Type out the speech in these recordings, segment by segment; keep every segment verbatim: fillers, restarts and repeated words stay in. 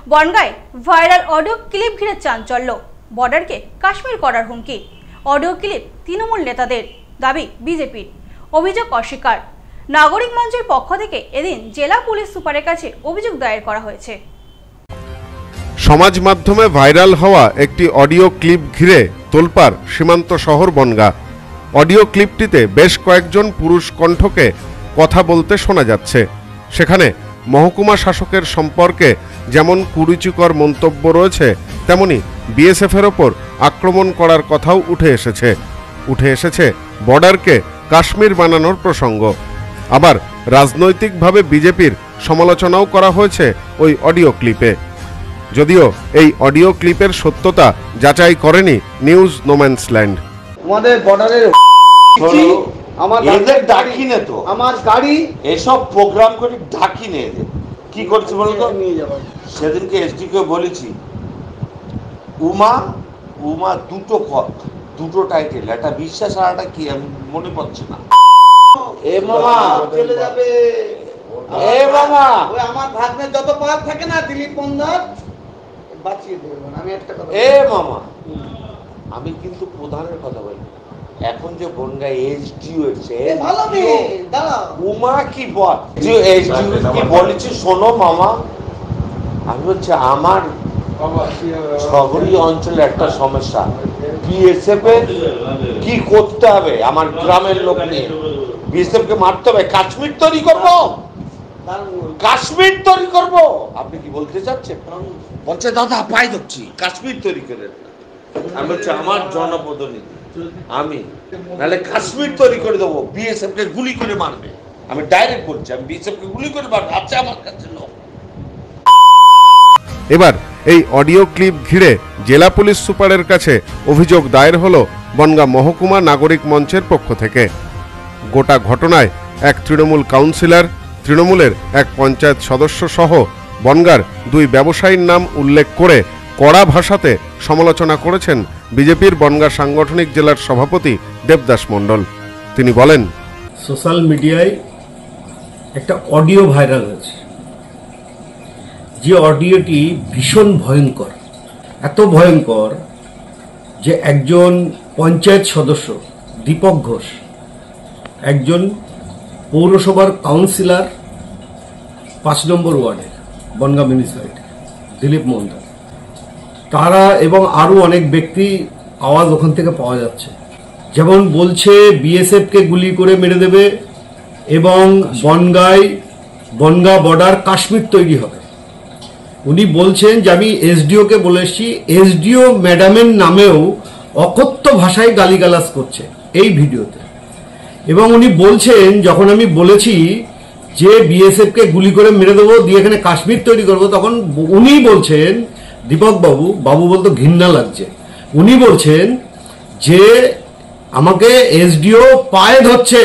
বনগাঁয় viral audio clip ঘিরে চাঞ্চল্য, বর্ডারকে কাশ্মীর করার হুমকি। অডিও ক্লিপ তৃণমূল নেতাদের, দাবি বিজেপির, অভিযোগ অস্বীকার। নাগরিক মঞ্চের পক্ষ থেকে এদিন জেলা পুলিশ সুপারের কাছে অভিযোগ দায়ের করা হয়েছে। সমাজ মাধ্যমে ভাইরাল হওয়া একটি অডিও ক্লিপ ঘিরে তোলপাড় সীমান্ত শহর বনগাঁ। অডিও ক্লিপটিতে বেশ কয়েকজন পুরুষ কণ্ঠকে কথা বলতে শোনা যাচ্ছে। সেখানে মহকুমা শাসকের সম্পর্কে যেমন কুরুচিকর মন্তব্য রয়েছে, তেমনি বিএসএফের ওপর আক্রমণ করার কথাও উঠে এসেছে। উঠে এসেছে বর্ডারকে কাশ্মীর বানানোর প্রসঙ্গ। আবার রাজনৈতিকভাবে বিজেপির সমালোচনাও করা হয়েছে ওই অডিও ক্লিপে। যদিও এই অডিও ক্লিপের সত্যতা যাচাই করেনি নিউজ নোম্যান্সল্যান্ড। আমাদের বর্ডারের আমার এদের ডাকিনে তো আমার গাড়ি এসব প্রোগ্রাম করে ডাকিনে এদের কি করছে বলতো নিয়ে যাবো। সেদিনকে এসডি কে বলেছি, উমা উমা দুটো দুটো টাইটেল, একটা বিশ্বাস আর একটা কি আমি মনে পড়ছে না। এ মামা চলে যাবে, এ মামা ওই আমার ভাগ্নের যত পাওয়ার থাকে না দিলীপ মন্দার বাঁচিয়ে দেবেন। আমি একটা কথা, এ মামা আমি কিন্তু প্রধানের কথা বলি, এখন যে বনগাঁয় এসডিও এসে ভালো মেয়ে দাঁড়াও, উমা কি বল যে এসডিও কি বলেছে, শোনো মামা, আমি হচ্ছে আমার শহরী অঞ্চলে একটা সমস্যা, বিএসএফ এর কি করতে হবে আমার গ্রামের লোক নিয়ে, বিএসএফ কে মারতে হবে, কাশ্মীর তৈরি করব, কাশ্মীর তৈরি করব। আপনি কি বলতে চাচ্ছেন? বলছে দাদা পাই ধরছি, কাশ্মীর তৈরি করে। আমি হচ্ছে আমার জনপ্রতিনিধি, আমি নাহলে কাশ্মীর তৈরি করে দেবো, বিএসএফ কে গুলি করে মারবে। আমি ডাইরেক্ট বলছি, আমি বিএসএফ কে গুলি করে মারবে, আছে আমার কাছে লোক। এবার এই অডিও ক্লিপ ঘিরে জেলা পুলিশ সুপারের কাছে অভিযোগ দায়ের হলো বনগাঁ মহকুমা নাগরিক মঞ্চের পক্ষ থেকে। গোটা ঘটনায় এক তৃণমূল কাউন্সিলর, তৃণমূলের এক পঞ্চায়েত সদস্য সহ বনগাঁর দুই ব্যবসায়ীর নাম উল্লেখ করে কড়া ভাষাতে সমালোচনা করেছেন বিজেপির বনগাঁ সাংগঠনিক জেলার সভাপতি দেবদাস মণ্ডল। তিনি বলেন, সোশ্যাল মিডিয়ায় একটা অডিও ভাইরাল হয়েছে, যে অডিওটি ভীষণ ভয়ঙ্কর, এত ভয়ঙ্কর যে একজন পঞ্চায়েত সদস্য দীপক ঘোষ, একজন পৌরসভার কাউন্সিলর পাঁচ নম্বর ওয়ার্ডের বনগাঁ মিউনিসিপ্যালিটি দিলীপ মন্ডল, তারা এবং আরো অনেক ব্যক্তি আওয়াজ ওখান থেকে পাওয়া যাচ্ছে। যেমন বলছে বিএসএফ কে গুলি করে মেরে দেবে এবং বনগাঁয় বনগাঁ বর্ডার কাশ্মীর তৈরি হবে। উনি বলছেন যে আমি এসডিও কে বলে এসেছি, এসডিও ম্যাডামের নামেও অকথ্য ভাষায় গালিগালাজ করছে এই ভিডিওতে। এবং উনি বলছেন যখন আমি বলেছি যে বিএসএফ কে গুলি করে মেরে দেবো দিয়ে এখানে কাশ্মীর তৈরি করবো, তখন উনি বলছেন, দীপক বাবু, বাবু বলতে ঘৃণা লাগছে, উনি বলছেন যে আমাকে এসডিও পায়ে ধরছে।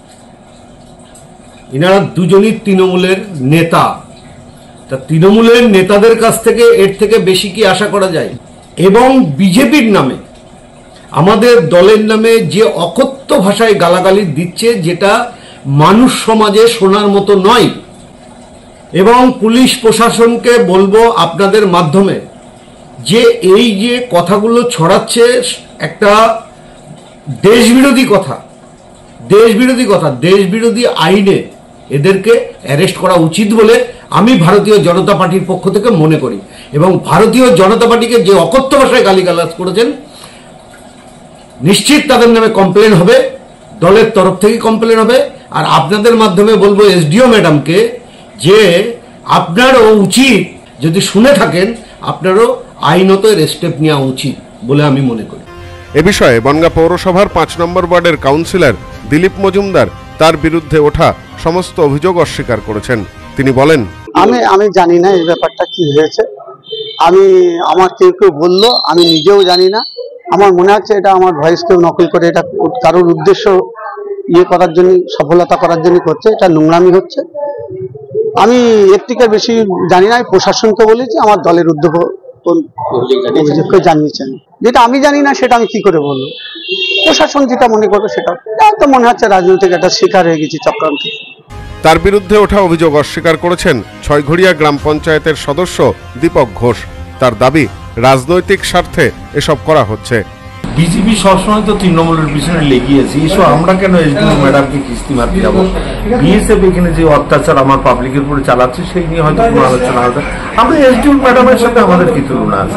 ইনারা দুজনই তৃণমূলের নেতা, তা তৃণমূলের নেতাদের কাছ থেকে এর থেকে বেশি কি আশা করা যায়? এবং বিজেপির নামে, আমাদের দলের নামে যে অকথ্য ভাষায় গালাগালি দিচ্ছে, যেটা মানুষ সমাজে শোনার মতো নয়। এবং পুলিশ প্রশাসনকে বলবো আপনাদের মাধ্যমে যে এই যে কথাগুলো ছড়াচ্ছে একটা দেশবিরোধী কথা, দেশবিরোধী কথা, দেশবিরোধী আইনে এদেরকে অ্যারেস্ট করা উচিত বলে আমি ভারতীয় জনতা পার্টির পক্ষ থেকে মনে করি। এবং ভারতীয় জনতা পার্টিকে যে অকথ্য ভাষায় গালিগালাজ করেছেন, নিশ্চিত তাদের নামে কমপ্লেন হবে, দলের তরফ থেকে কমপ্লেন হবে। আর আপনাদের মাধ্যমে বলবো এসডিও ম্যাডামকে যে আপনারও উচিত, যদি শুনে থাকেন আপনারও আইনত এর স্টেপ নেওয়া উচিত বলে আমি মনে করি। এ বিষয়ে বনগাঁ পৌরসভার পাঁচ নম্বর ওয়ার্ডের কাউন্সিলর দিলীপ মজুমদার তার বিরুদ্ধে ওঠা সমস্ত অভিযোগ অস্বীকার করেছেন। তিনি বলেন, আমি আমি জানি না এই ব্যাপারটা কি হয়েছে, আমি আমার কেউ কেউ বললো, আমি নিজেও জানি না। আমার মনে হচ্ছে এটা আমার ভয়েস কেউ নকল করে এটা কারোর উদ্দেশ্য ইয়ে করার জন্য, সফলতা করার জন্য করছে, এটা নোংরামি হচ্ছে। আমি এর থেকে বেশি জানি না। প্রশাসনকে বলেছি, আমার দলের উদ্যোগ অভিযোগকে জানিয়েছেন, যেটা আমি জানি না সেটা আমি কি করে বলবো। প্রশাসন যেটা মনে করবে সেটা, তো মনে হচ্ছে রাজনৈতিক একটা শিকার হয়ে গেছি চক্রান্ত। তার বিরুদ্ধে ওঠা অভিযোগ অস্বীকার করেছেন ছয়ঘড়িয়া গ্রাম পঞ্চায়েতের সদস্য দীপক ঘোষ। তার দাবি, রাজনৈতিক স্বার্থে এসব করা হচ্ছে। বিজেপি সবসময় তো তৃণমূলের পিছনে লেগিয়েছে, এসব আমরা কেন এসডিও ম্যাডামকে কিস্তি মারতে যাবো? বিএসএফ এখানে যে অত্যাচার আমার পাবলিকের উপরে চালাচ্ছে সেই নিয়ে হয়তো কোনো আলোচনা হবে। আমরা এসডিও ম্যাডামের সাথে আমাদের কি তুলনা আছে?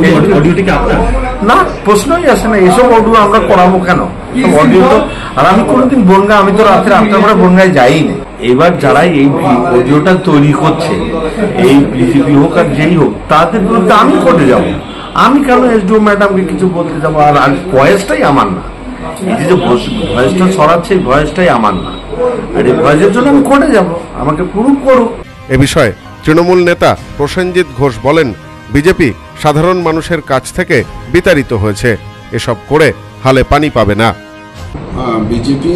না, প্রশ্নই আসে না। এসব অডিও আমরা করাবো কেন? অডিও তো, আর আমি কোনোদিন বনগা, আমি তো রাত্রে আটটা করে বনগায় যাই না। এবার যারা এই অডিওটা তৈরি করছে, এই বিজেপি হোক আর যেই হোক, তাদের বিরুদ্ধে আমি কোর্টে যাবো। আমি কেন এসডিও ম্যাডামকে কিছু বলতে যাবো? আর ভয়েসটাই আমার না, এই যে ভয়েসটা ছড়াচ্ছে এই ভয়েসটাই আমার না, আর এই ভয়েসের জন্য আমি কোর্টে যাব, আমাকে প্রুফ করুক। এ বিষয়ে তৃণমূল নেতা প্রসেনজিৎ ঘোষ বলেন, বিজেপি সাধারণ মানুষের কাছ থেকে বিতাড়িত হয়েছে, এসব করে হালে পানি পাবে না। বিজেপি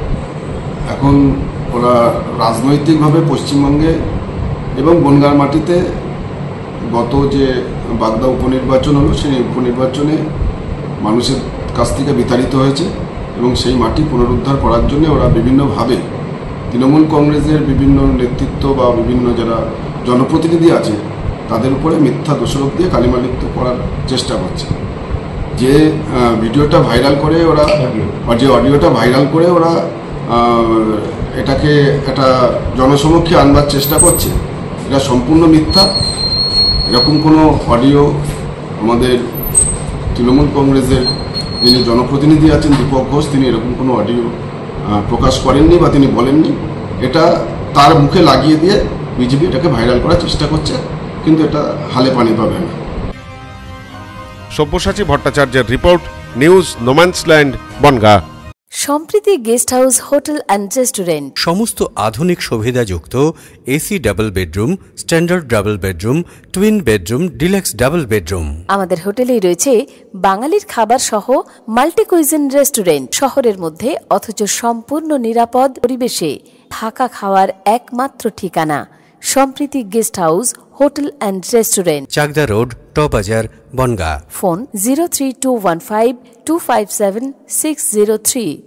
এখন ওরা রাজনৈতিকভাবে পশ্চিমবঙ্গে এবং বনগাঁর মাটিতে গত যে বাগদা উপনির্বাচন হলো, সেই উপনির্বাচনে মানুষের কাছ থেকে বিতাড়িত হয়েছে এবং সেই মাটি পুনরুদ্ধার করার জন্য ওরা বিভিন্নভাবে তৃণমূল কংগ্রেসের বিভিন্ন নেতৃত্ব বা বিভিন্ন যারা জনপ্রতিনিধি আছে তাদের উপরে মিথ্যা দোষারোপ দিয়ে কালিমালিপ্ত করার চেষ্টা করছে। যে ভিডিওটা ভাইরাল করে ওরা, যে অডিওটা ভাইরাল করে ওরা এটাকে একটা জনসমক্ষে আনবার চেষ্টা করছে, এটা সম্পূর্ণ মিথ্যা। এরকম কোনো অডিও আমাদের তৃণমূল কংগ্রেসের যিনি জনপ্রতিনিধি আছেন দীপক ঘোষ, তিনি এরকম কোনো অডিও প্রকাশ করেননি বা তিনি বলেননি। এটা তার মুখে লাগিয়ে দিয়ে বিজেপি এটাকে ভাইরাল করার চেষ্টা করছে, কিন্তু এটা হালে পানি পাবে না। সব্যসাচী ভট্টাচার্যের report, news no man's land, Bongaon. Sampriti guest house hotel and restaurant, সমস্ত আধুনিক সুবিধাযুক্ত AC double bedroom, standard double bedroom, twin bedroom, deluxe double bedroom. আমাদের হোটেলেই রয়েছে বাঙালির খাবার সহ মাল্টি কুইজিন রেস্টুরেন্ট, শহরের মধ্যে অথচ সম্পূর্ণ নিরাপদ পরিবেশে থাকা খাওয়ার একমাত্র ঠিকানা Sampriti guest house hotel and restaurant, Chakdah road, টবাজার, Bongaon. Phone zero three two one five two five seven six zero three.